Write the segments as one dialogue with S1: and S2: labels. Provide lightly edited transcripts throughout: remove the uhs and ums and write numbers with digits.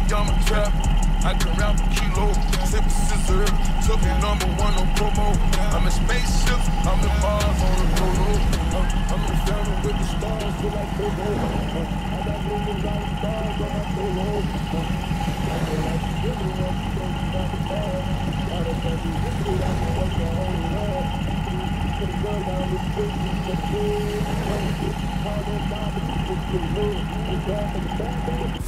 S1: I'm a trap. I can rap a kilo, sip a scissor, took me #1 on promo. I'm in spaceships, I'm in Mars on the photo. I'm in the family with the stars, feel like Bobo. I got millions of stars on my polo. I feel like you really want to go back to bar. I don't think you really want to work the whole world. Put a girl down the street, the food. Call them down the street, the food. It's all for the bad boys.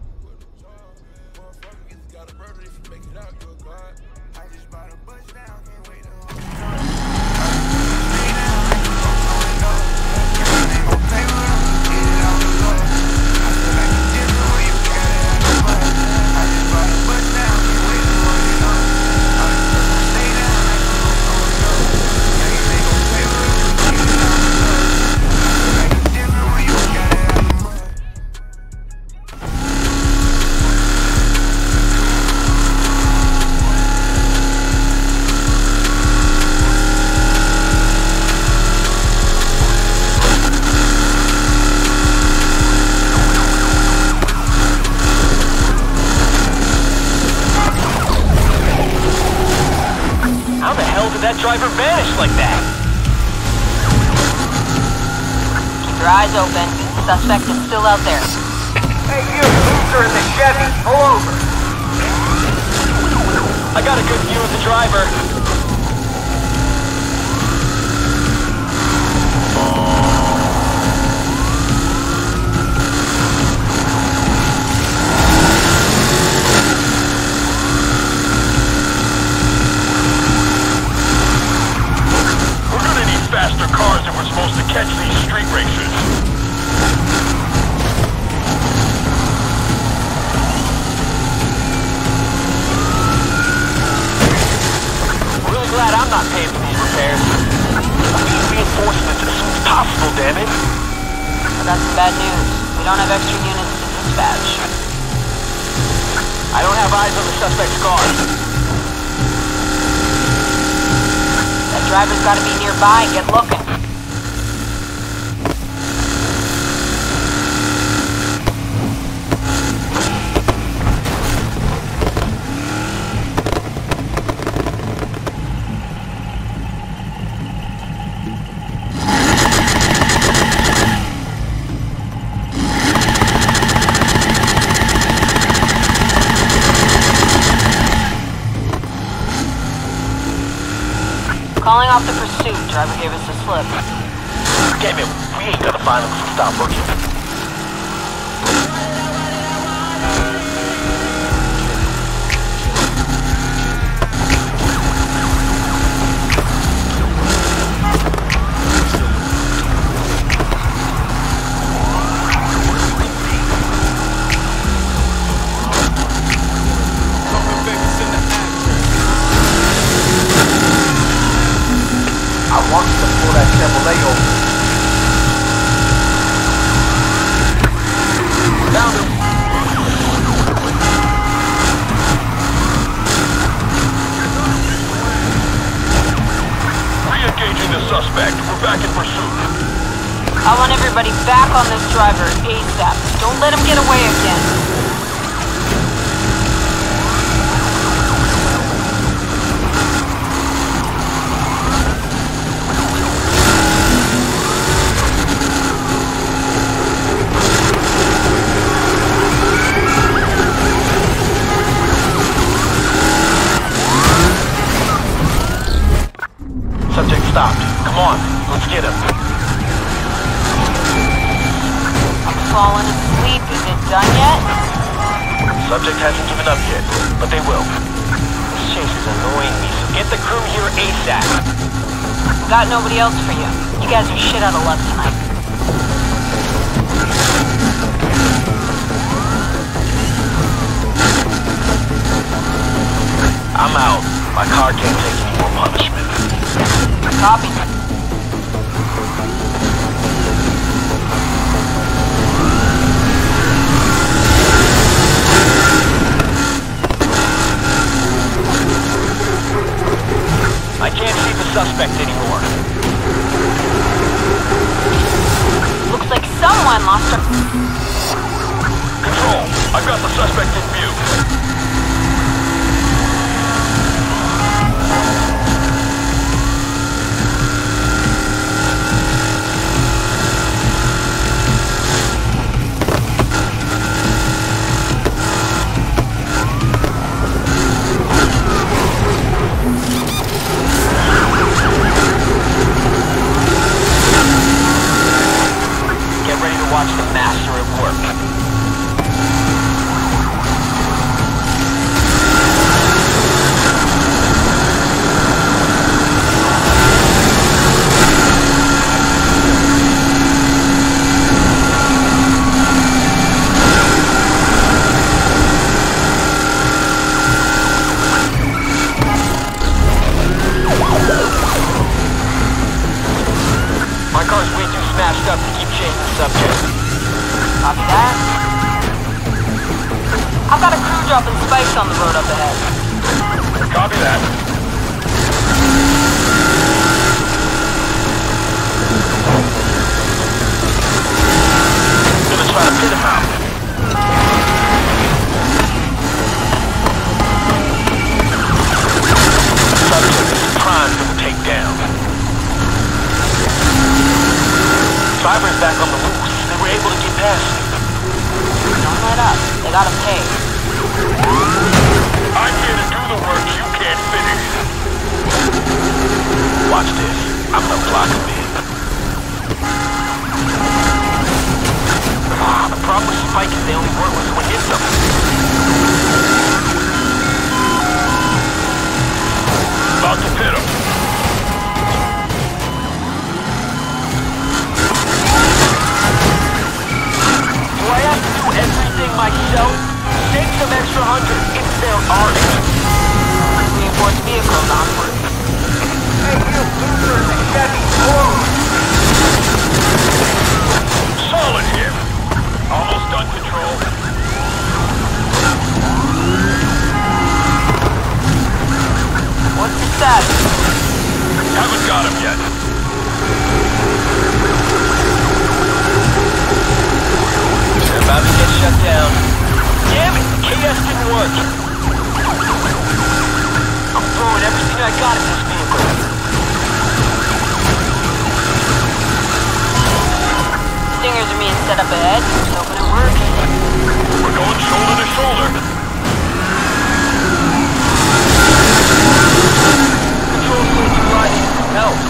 S2: That driver vanished like that.
S3: Keep your eyes open. Suspect is still out there.
S4: Hey, you loser in the Chevy, pull over.
S2: I got a good view of the driver.
S5: Faster cars if we're supposed to catch these street racers.
S2: Really glad I'm not paying for these repairs. I need reinforcements as soon as possible, damn it.
S3: I got some bad news. We don't have extra units to dispatch.
S2: I don't have eyes on the suspect's car.
S3: Driver's gotta be nearby. Get looking. Calling off the pursuit. Driver gave us a slip.
S2: Damn it, we ain't gonna find him if we stop looking.
S4: I want you to pull that Chevrolet over.
S2: Found him.
S5: Re-engaging the suspect. We're back in pursuit.
S3: I want everybody back on this driver ASAP. Don't let him get away again.
S2: Subject stopped. Come on, let's get him.
S3: I'm falling asleep. Is it done yet?
S2: Subject hasn't given up yet, but they will. This chase is annoying me, so get the crew here ASAP.
S3: Got nobody else for you. You guys are shit out of luck tonight.
S2: I'm out. My car can't take any more punishment.
S3: Copy.
S2: I can't see the suspect anymore.
S3: Looks like someone lost her.
S5: Control, I've got the suspect in view.
S3: dropping spikes on the road up ahead.
S5: Copy that.
S2: Gonna try to pin him out. Subject is primed for the takedown. Driver's back on the loose. They were able to get past him.
S3: Don't let up. They gotta pay.
S5: I'm here to do the work you can't finish.
S2: Watch this. I'm gonna block him in. The problem with Spike is they only work when someone hits them.
S5: About to pit him.
S2: Do I have to do everything myself? Take some extra hundred if there are any.
S3: Reinforced vehicles onward.
S5: Solid hit. Almost done, Control.
S3: What's the status?
S5: Haven't got him yet.
S2: They're about to get shut down. Damn it! KS didn't work. I'm throwing everything I got at this vehicle.
S3: Stingers are being set up ahead. Just hoping it works.
S5: We're going shoulder to shoulder.
S2: Control seems to rise to some help.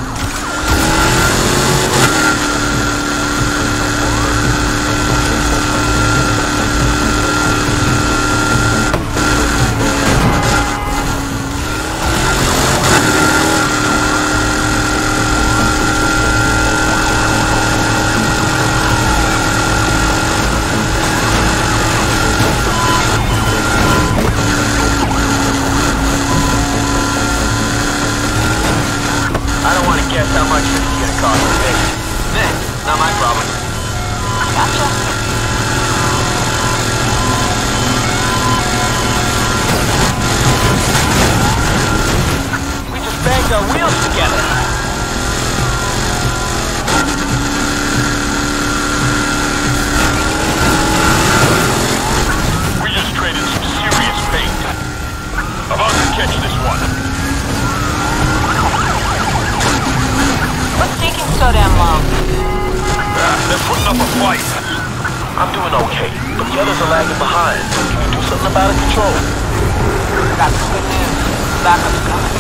S2: Guess how much this is gonna cost me. Man, not my problem.
S3: Gotcha.
S2: We just banged our wheels together.
S5: We just traded some serious bait. About to catch this one.
S3: What's taking so damn long?
S5: They're putting up a fight.
S2: I'm doing okay, but the others are lagging behind. Can you do something about it, Control?
S3: Got some good news. Backup's coming.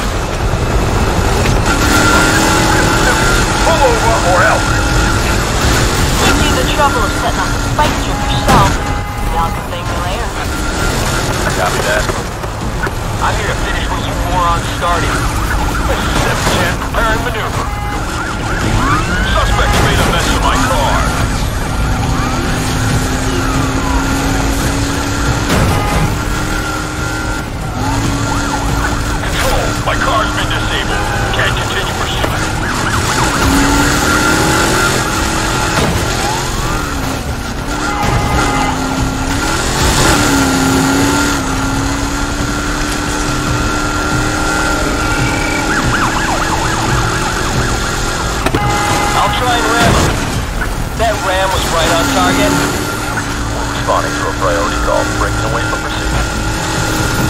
S5: Pull over or else.
S3: You see the trouble of setting up the spike strip yourself. Y'all can thank me later.
S2: Copy that. I'm here to finish what you morons started. This is 7-10, preparing maneuver.
S5: Suspects made a mess of my car. Control, my car's been disabled. Can't continue pursuit.
S2: I'll try and ram him. That ram was right on target. We're responding to a priority call, breaking away from pursuit.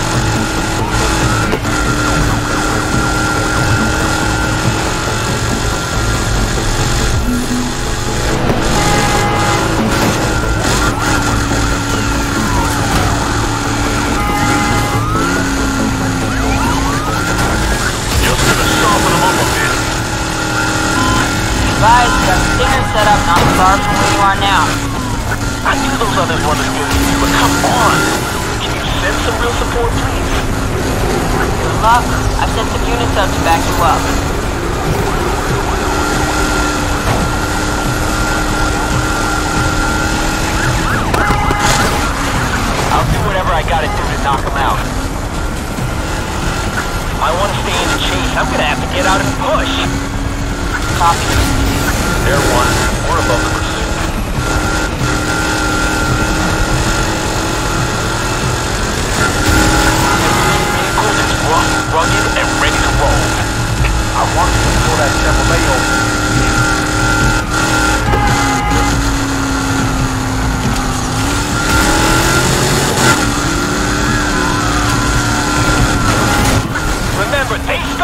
S5: Just gonna soften them up a bit.
S3: Guys, we got Stinger set up not far from where you are now.
S2: I knew those others weren't as good as you, but come on! Can you send some real support, please?
S3: Good luck. I've sent some units up to back you up.
S2: I'll do whatever I gotta do to knock them out. If I want to stay in the chase, I'm gonna have to get out and push.
S3: Copy.
S2: They're one. We're above the pursuit.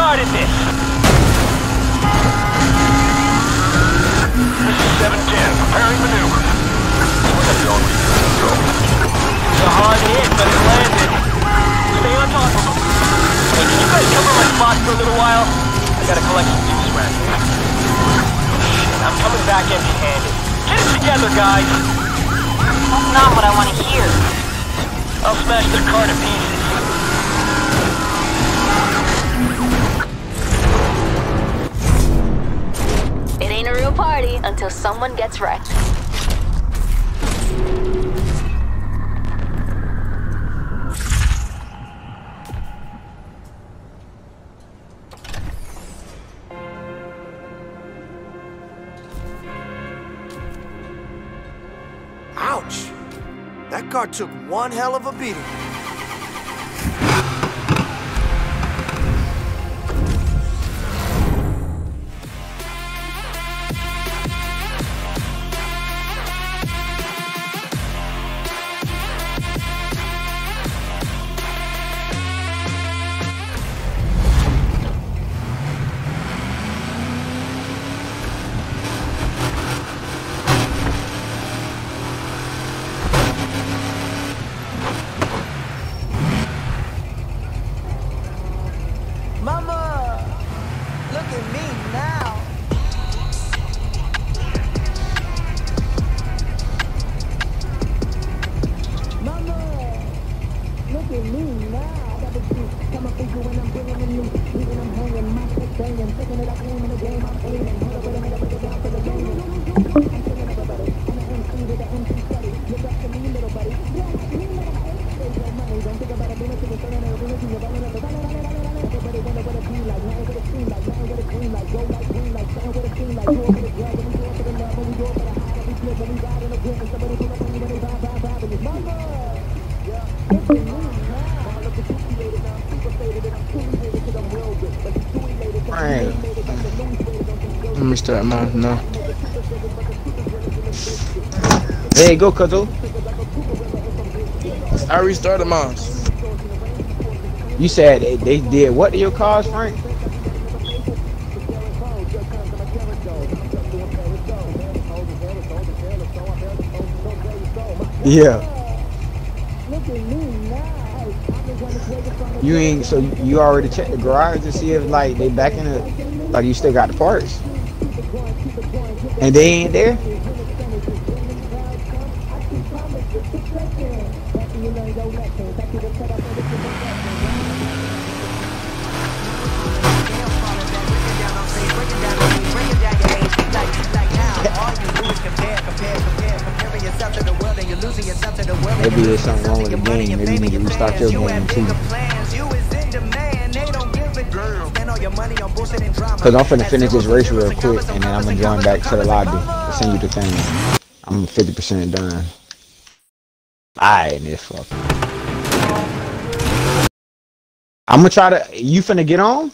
S2: started this?
S5: This is 710. Preparing maneuver.
S2: We're gonna go with control. It's a hard hit, but it landed. Stay on top of him. Hey, can you guys cover my spot for a little while? I gotta collect some juice around here. Shit, I'm coming back empty-handed. Get it together, guys!
S3: That's not what I want to hear.
S2: I'll smash their car to pieces.
S6: It ain't a real party until someone gets wrecked.
S7: Ouch! That car took one hell of a beating. Mama, look at me now. Mama, look at me now. I got the juice. Come up with you when I'm bringing the news. Even I'm hanging, my foot banging, picking it up, aiming the game, I'm aiming. Hold up, wait a minute, break it down for the game. I'm singing up, buddy. I'm an MC with an MC study. Look up to me, little buddy. Yeah, me, little buddy. Save your money, don't think about it. Bring it to the sun and bring it to your belly. Everybody wonder what it be like, nothing what it seem like, nothing what it green like, go like green like, something what it seem like, do it for the drug, and we do it for the love, and we do it for the high, and we flip, and we ride in the whip, and somebody pull up on you when they vibe, and it's mama! Yeah, look at me now. Mama, look at you created, now I'm super faded, and I'm truly hated, cause I'm real good, but it's too elated, cause I'm too elated, like the news rated, don't think go.
S8: Let me start mine now. There you go, Cuzzo. I restarted mine. You said they did what to your cars, Frank? Yeah. You ain't, so you already checked the garage to see if like they back in it, like you still got the parts, and they ain't there. Maybe there's something wrong with the game. Maybe you need to restart your game too. Cause I'm finna finish this race real quick and then I'm gonna join back to the lobby to send you the thing. I'm 50% done. Alright, this fuck. I'm gonna try to. You finna get on?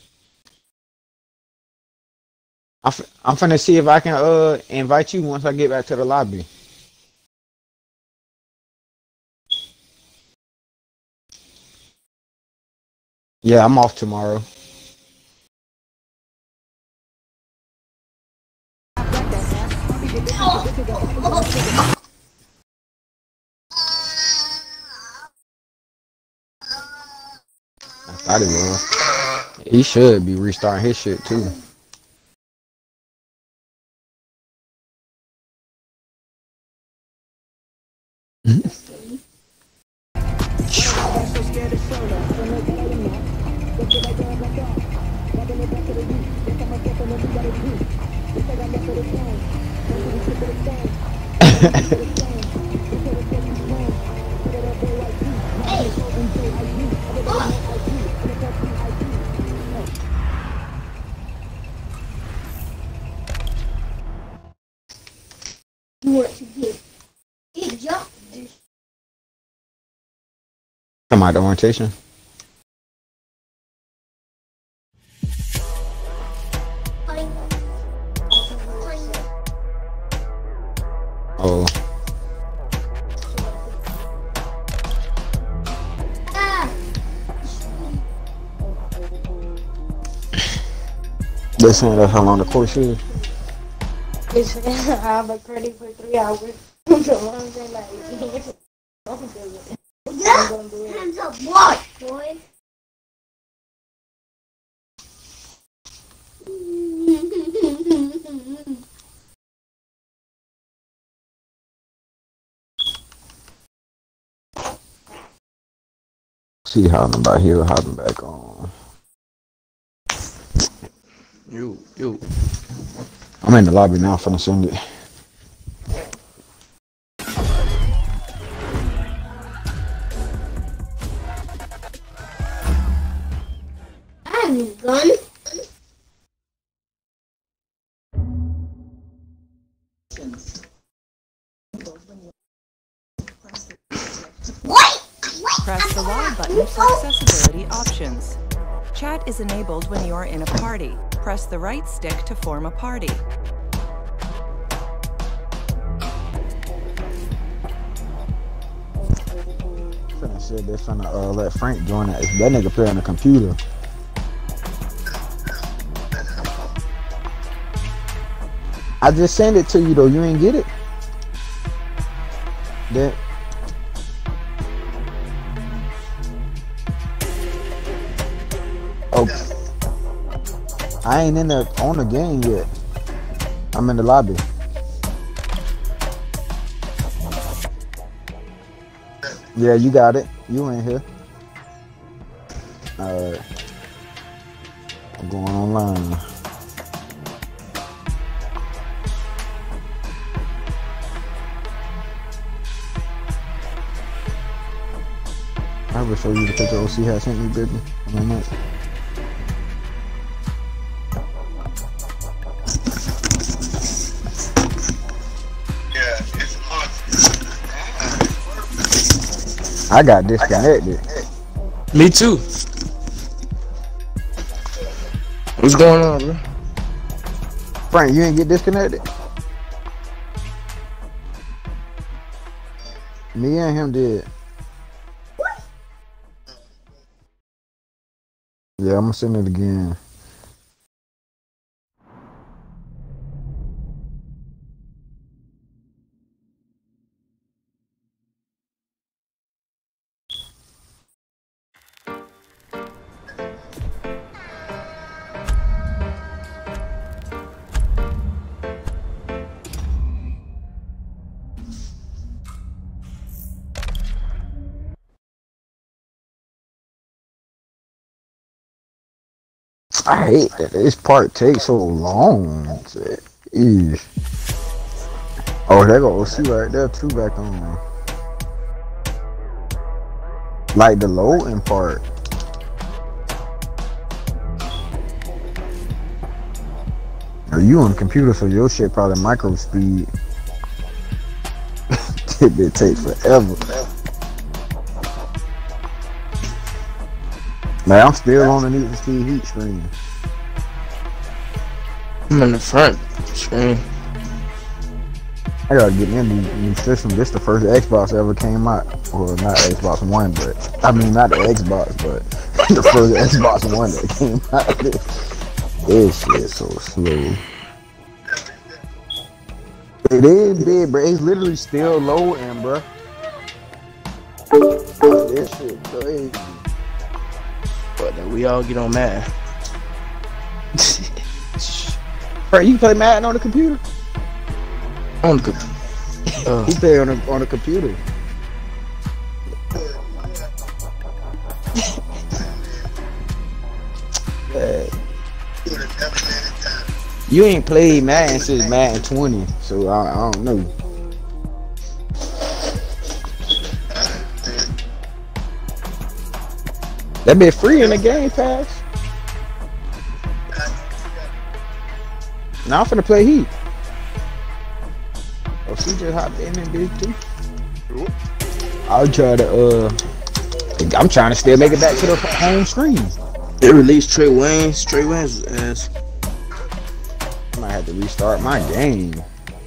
S8: I'm finna see if I can invite you once I get back to the lobby. Yeah, I'm off tomorrow. I thought it was. He should be restarting his shit too. Come out the orientation. Oh. They saying that's how long the course is.
S7: It's I'm a credit for 3 hours. So I'm saying like, I'm gonna do it. I'm gonna do it. Hands up, what, boy?
S8: See hopping back here, hopping back on.
S9: You.
S8: I'm in the lobby now, finna send it.
S7: I need a gun.
S10: Press the Y button for accessibility options. Chat is enabled when you are in a party. Press the right stick to form a party.
S8: Finna said they're finna let Frank join that. That nigga play on the computer. I just sent it to you though. You ain't get it. That. Oh, I ain't on the game yet. I'm in the lobby. Yeah, you got it. You in here. Alright. I'm going online. I will show you the picture OC has sent me, baby. I got disconnected.
S9: Me too. What's going on, bro?
S8: Frank, you ain't get disconnected? Me and him did. Yeah, I'm gonna send it again. I hate that this part takes so long. Eesh. Oh, there go OC right there too back on. Like the loading part. Are you on the computer, so your shit probably micro speed. It takes forever. Man, I'm still on the need to see heat screen.
S9: I'm in the front screen.
S8: I gotta get in the new system. This the first Xbox ever came out. Well, not Xbox One, but I mean not the Xbox, but the first Xbox One that came out. This shit's so slow. It is big, bro. It's literally still loading, bro. This shit crazy.
S9: But then we all get on Madden.
S8: Bro, you play Madden on the computer?
S9: On the computer.
S8: He play on the computer. You ain't played Madden since Madden 20, so I don't know. That been free in the Game Pass. Now I'm finna play Heat. Oh, she just hopped in and did too. I'll try to I'm trying to still make it back to the home screen.
S9: They released Trey Wayne's ass.
S8: I might have to restart my game.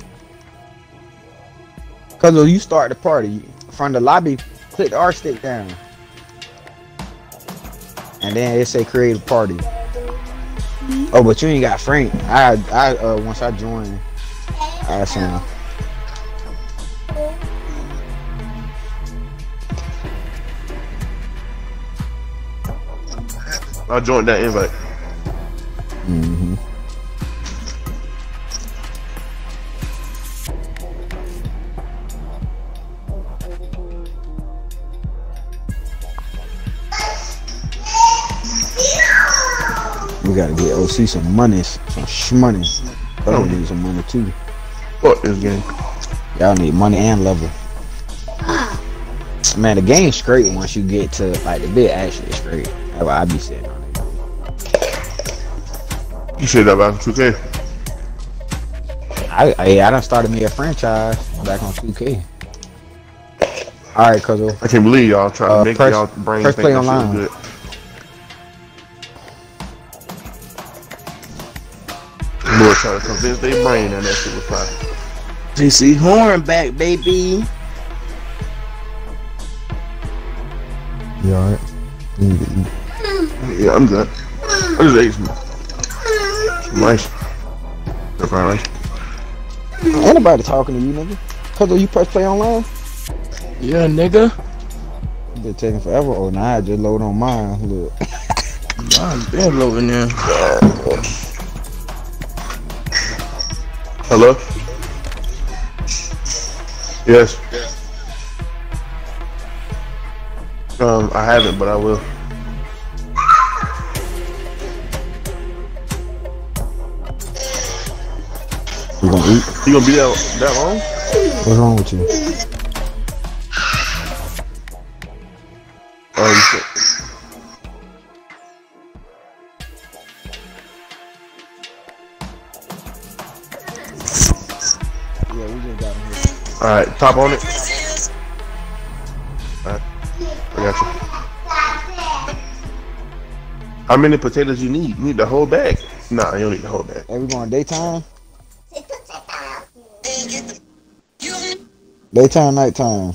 S8: Cause when you start the party from the lobby, click the R stick down. And then it say create a party. Oh, but you ain't got Frank. Once I joined, I seen him.
S11: I joined that invite.
S8: Mm-hmm. We gotta get OC some money, some shmoney. I don't need some money too.
S11: Fuck this game.
S8: Y'all need money and level. Man, the game's straight once you get to like the bit actually straight. That's what I be saying on it.
S11: You said that back on 2K.
S8: I done started me a franchise back on 2K. All right, cuz
S11: I can't believe y'all trying to make y'all brain think
S8: play
S11: that
S8: online.
S11: shit was good. Lord trying to convince their brain that shit was fine.
S9: JC Horn back, baby.
S8: You alright?
S11: Yeah, I'm good. I just ate some rice. Fried rice.
S8: Ain't nobody talking to you, nigga. Cuz you press play online?
S9: Yeah, nigga.
S8: It been taking forever. Oh, nah, I just load on mine. Look.
S9: Mine's been loading there.
S11: Hello? Yes. I haven't, but I will.
S8: You gonna eat?
S11: You gonna be that long?
S8: What's wrong with you?
S11: Oh, you said.
S8: Yeah, we just got him here.
S11: Alright, top on it. Alright, I got you. How many potatoes you need? You need the whole bag? Nah, you don't need the whole bag.
S8: Hey, we going daytime? Daytime, nighttime.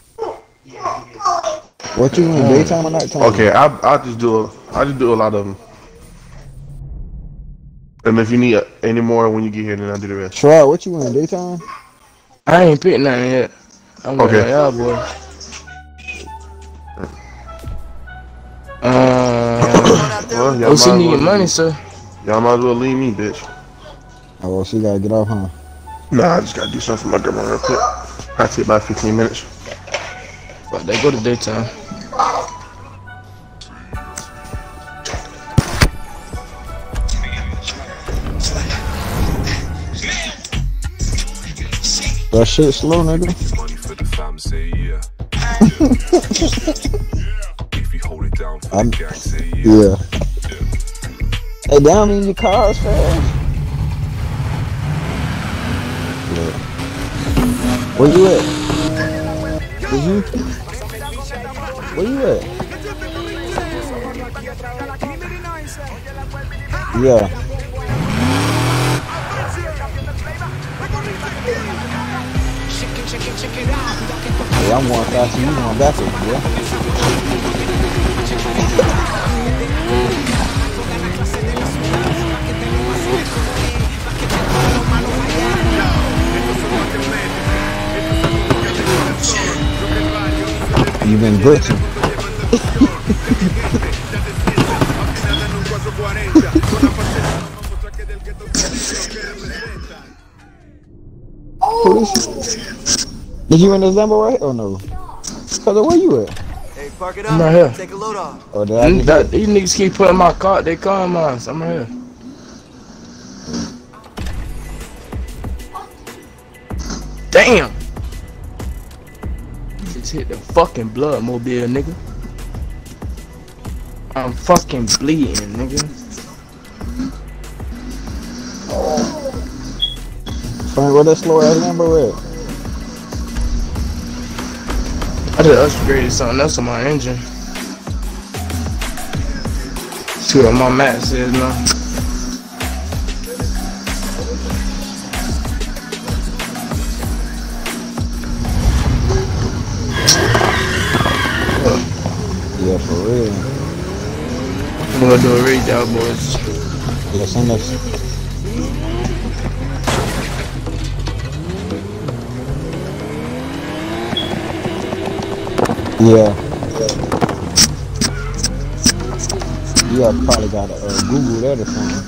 S8: What you in, daytime or nighttime?
S11: Okay, I just do a lot of them. And if you need any more when you get here, then I'll do the rest.
S8: Try, what you in, daytime?
S9: I ain't picked nothing yet. I'm
S11: okay.
S9: Like y'all boy.
S11: Well, y'all
S9: OC need money, sir.
S11: Y'all might as well leave me, bitch.
S8: Oh, well, she gotta get off, huh?
S11: Nah, I just gotta do something for my grandma real quick. I'll take about 15 minutes.
S9: But they go to daytime.
S8: That shit slow, nigga. Yeah. Hey, down in your cars fast. Yeah. Where you at? Where you at? Yeah. Hey, I'm going faster, you going backwards, yeah? You've been glitching. Did you in this Lambo right? Oh no. Cause where you at?
S12: Hey, park it up.
S9: I'm right here.
S12: Take a load off.
S8: Oh,
S9: These niggas keep putting my car. They call mine. So I'm right here. Damn. Just hit the fucking blood mobile, nigga. I'm fucking bleeding, nigga.
S8: Frank, where that slow ass Lambo at?
S9: I just upgraded something else on my engine. See what my map says now.
S8: Yeah, for real.
S9: I'm gonna do a raid, y'all boys.
S8: Yeah, send us. Yeah. Yeah, probably gotta Google that or something.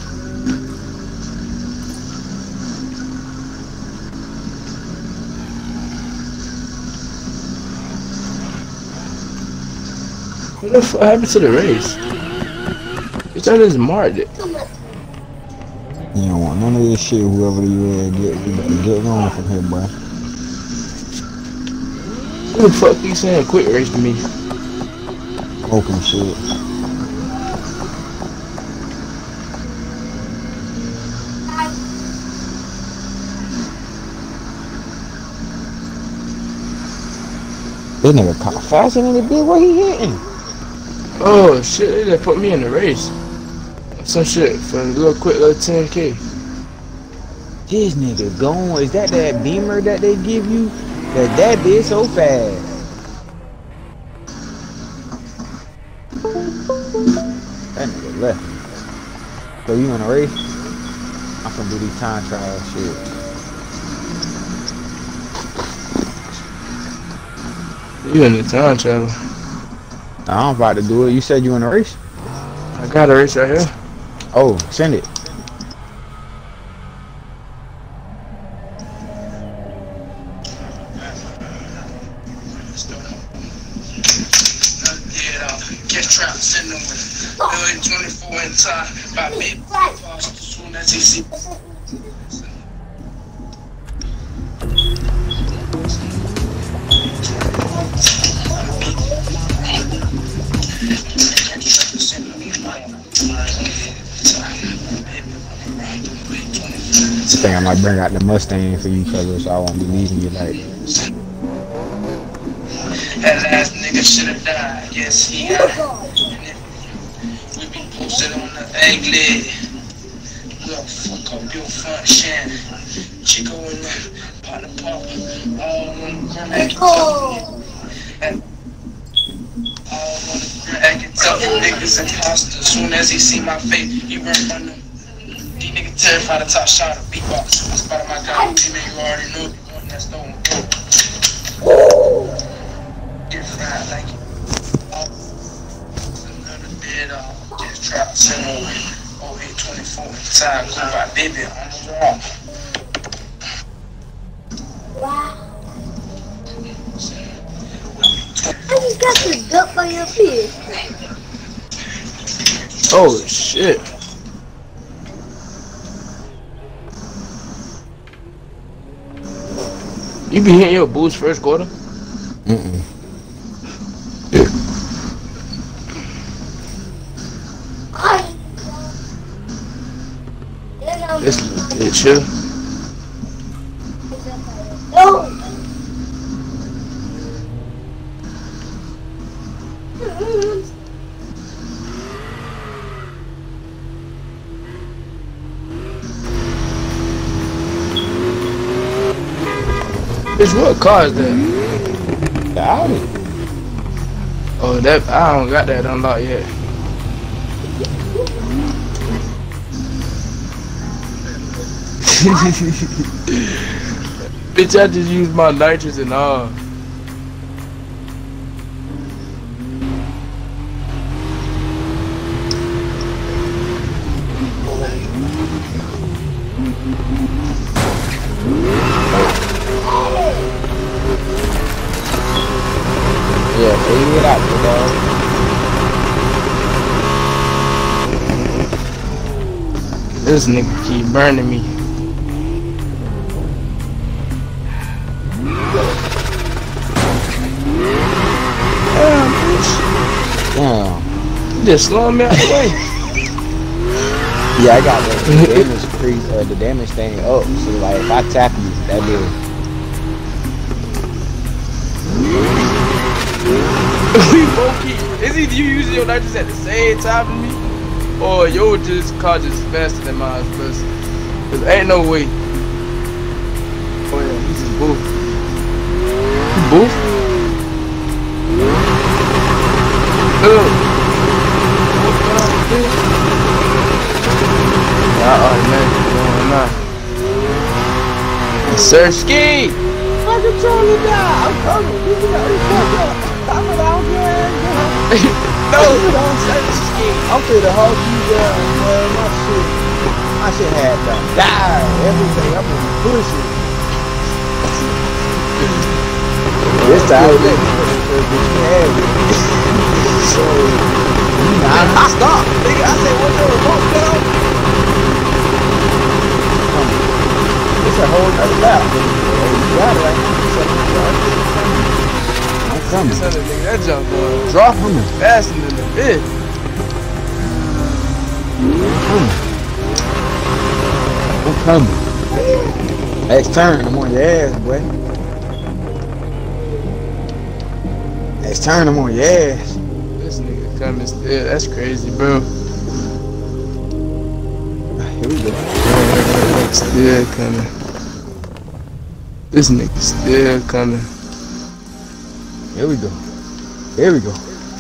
S9: What the fuck happened to the race? Bitch, I just marked it.
S8: You don't want none of this shit, whoever you better get going from here, boy.
S9: Who the fuck you saying quick race to me?
S8: Open shit. This nigga caught faster than the bitch. What he hitting?
S9: Oh shit, they just put me in the race. Some shit for a little quick little 10K.
S8: This nigga going. Is that beamer that they give you? That bitch so fast. That nigga left. So you in a race? I'm gonna do these time trial shit.
S9: You in the time travel?
S8: I'm about to do it. You said you in a race?
S9: I got a race right here.
S8: Oh, send it.
S9: Catch trap sitting over 24 in time. By mid as soon as he see.
S8: I think I might bring out the Mustang for you, cuz, so I won't be leaving you like that.
S9: That last nigga should've died. Yes, he got it. We be posted on the egg lid. Look, fuck up your function. Chico and the partner pop. All on the ground. All on the ground. Acting tough. Niggas imposter. Soon as he see my face, he run from them. These niggas terrified of top shot of beatbox. That's part of my guy. You already know the one that's throwing dope. Get fried like it. Another dead just dropped sent over 0824 time go by baby on the wall.
S7: Wow. I just got the duck by your feet.
S9: Oh shit. You be hitting your boost first quarter?
S8: Mm-mm.
S9: This bitch here. Bitch, what car is that?
S8: The Audi.
S9: Oh, that I don't got that unlocked yet. Bitch, I just used my nitrous and all.
S8: Yeah, figure it out, dog.
S9: This nigga keep burning me. Damn, bitch.
S8: Damn.
S9: You just slowing me out the way.
S8: Yeah, I got the damage crease, the damage thing up. So like, if I tap you, that is.
S9: We both keep. Is either you using your nitrous at the same time as me, or your car just faster than mine? Cause ain't no way. Oh yeah, he's just boof. Boof.
S12: automatically going on. Sir Ski!
S8: My controller died. I'm coming. You know, I'm out here.
S12: No, don't Sir Ski.
S8: I'm finna hold you down, man. My shit had to die. Everything. I'm gonna push it. This time, you had it. So, I stopped. Nigga, I said, what's your remote down? It's a whole nother lap. You got it right now. I'm coming.
S12: Nigga, that jump going drop him faster than the bitch.
S8: I'm coming. Next turn, I'm on your ass, boy. Next turn, I'm on your ass.
S12: This nigga coming still. That's crazy, bro.
S8: Here we go.
S12: Still coming. This nigga still coming.
S8: Here we go. Here we go.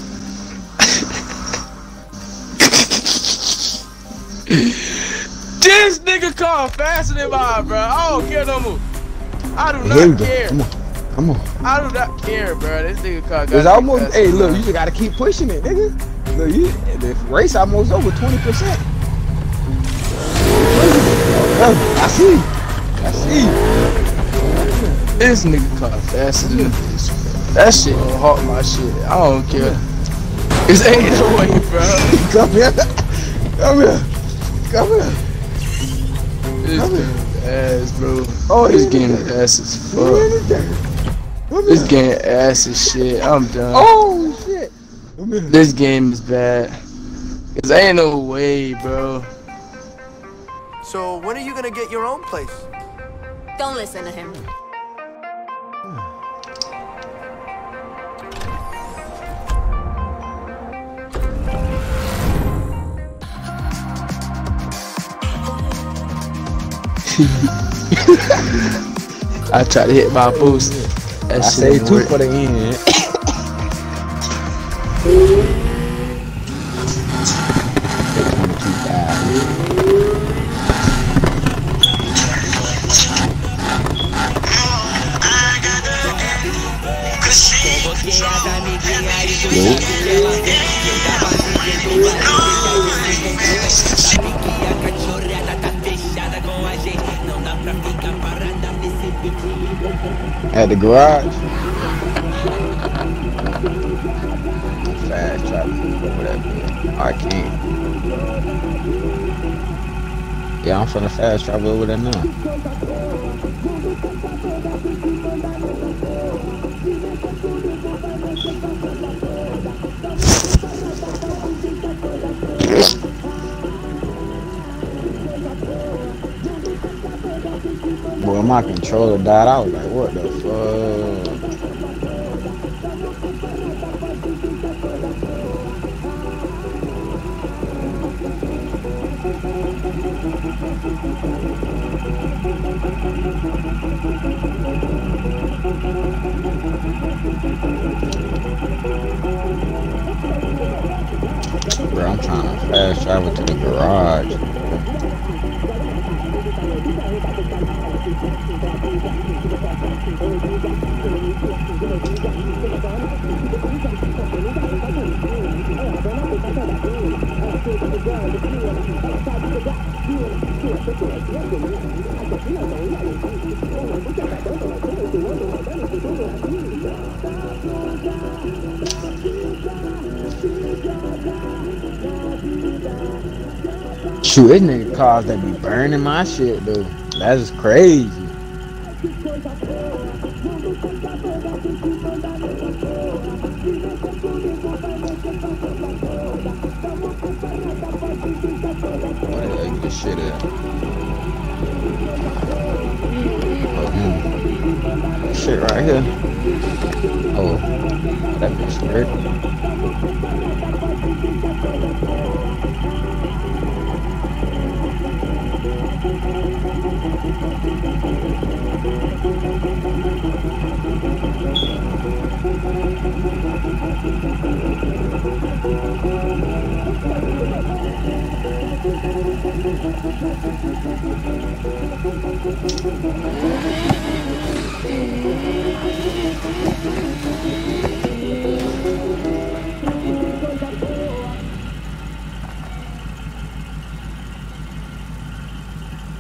S12: This nigga car faster than mine, bro. I don't care no more. I do not care.
S8: Come on.
S12: I do not care, bro. This nigga car got
S8: it's almost. Hey, look, you just gotta keep pushing it, nigga. Look, the race almost over 20%. I see.
S12: This nigga car faster than this. That shit gonna halt my shit. I don't care. It's ain't no way, bro.
S8: Come here.
S12: This game ass, bro. Oh, this game is ass as fuck. This game ass as shit. I'm done.
S8: Oh shit.
S12: This game is bad. Cause ain't no way, bro.
S13: So when are you gonna get your own place?
S6: Don't listen to him.
S12: I tried to hit my boost. That
S8: I saved 2 for the end. At the garage. Fast travel over that bit. I can't. Yeah, I'm finna fast travel over there now. Boy, my controller died. I was like, what the fuck? Bro, I'm trying to fast travel to the garage. Shoot, this nigga cars that be burning my shit, dude. That's crazy. Where the heck this shit at? This shit right here. Oh, that bitch hurt.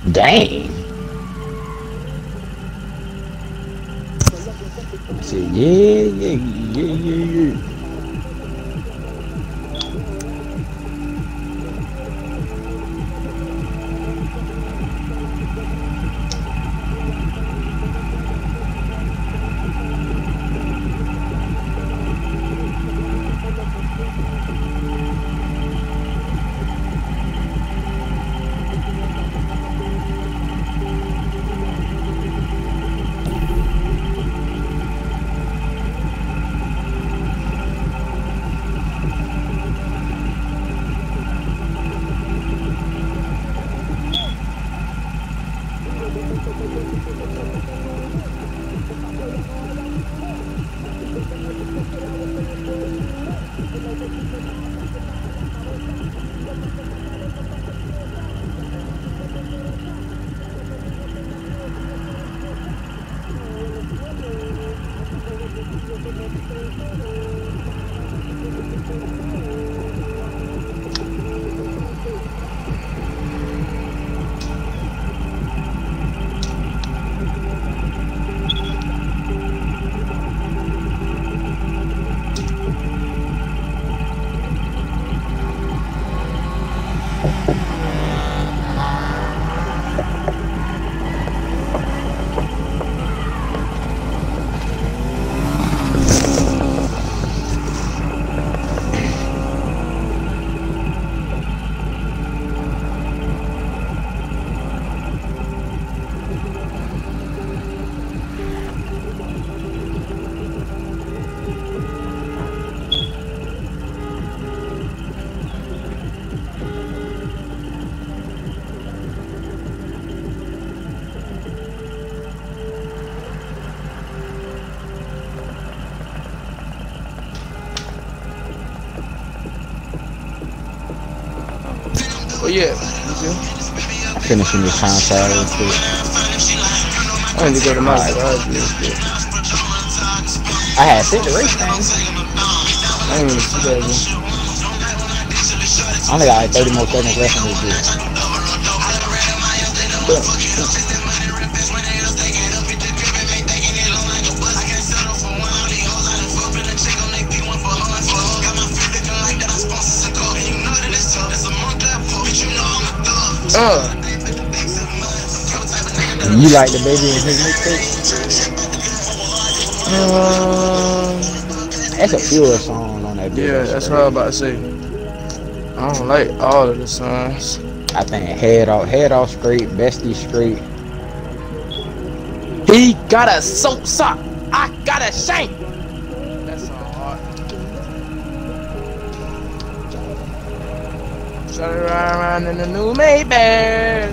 S8: Dang. I said, yeah.
S12: Oh yeah.
S8: Finishing this time trial real quick.
S12: I need to go to my garage real quick.
S8: I had sent the race thing.
S12: I ain't even see that one.
S8: I only got like 30 more seconds left in this video. You like the baby in his mixtape? That's a pure song on that video.
S12: Yeah, that's what I was about to say. I don't like all of the songs.
S8: I think head off straight, bestie straight.
S12: He got a soap sock, I got a shank. That song hard. Shut it around in the new Maybach.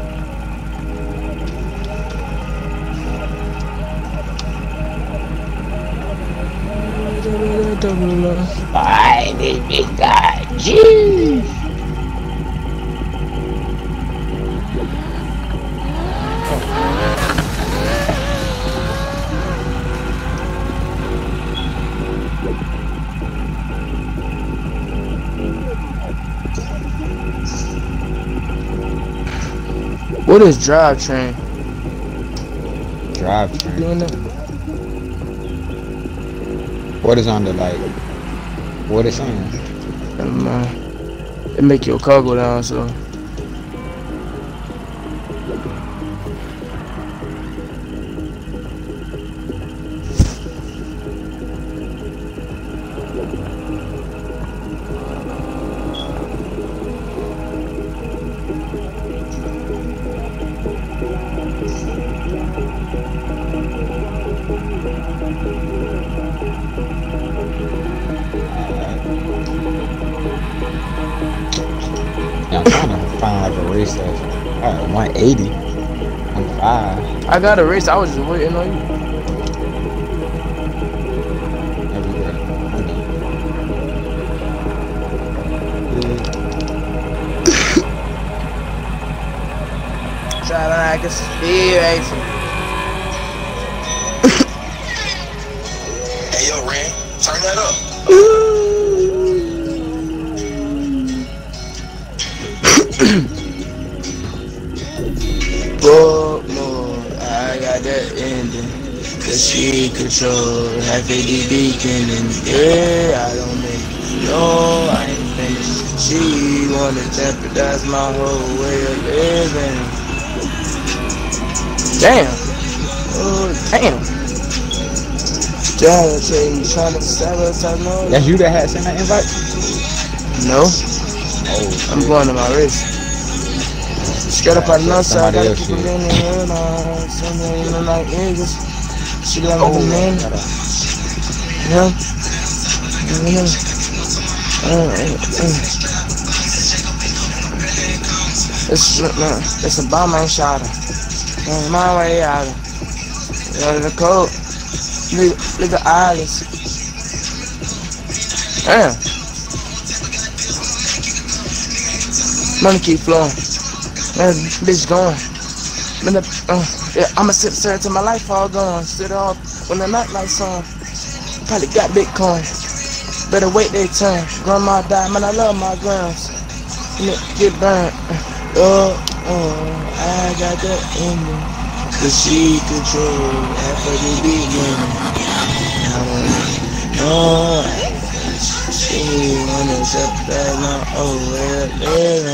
S8: I baby got you.
S12: What is drivetrain?
S8: Drivetrain.
S12: Doing that?
S8: What is on the like? What is saying?
S12: It make your car go down, so.
S8: Yeah, I'm trying to find like a race that's 180, 105.
S12: I got a race. I was just waiting on you. Try like a speed racer.
S9: Hey yo, Ren, turn that up.
S12: control. Half a beacon and yeah, I don't make it. No, I ain't finished. She wanna jeopardize my whole way of living. Damn. Oh, damn. Damn, trying to sabotage, no.
S8: That's you that had sent that invite?
S12: No.
S8: Oh,
S12: I'm going to my wrist. Straight up on the north side, gotta keep it in the hood on. Something, you know, like niggas. She like the man. Yeah. It's a bomb I shot her. My way out of the coat. Look at Alice. Damn. Money keep flowing. Man, bitch going. Yeah, I'ma sit there till my life all gone. Sit off when the night lights on. Probably got Bitcoin. Better wait their turn. Grandma died, man, I love my grams. Get burned. I got that in me. The she control after the beginning. She wanna step back now. Oh, well,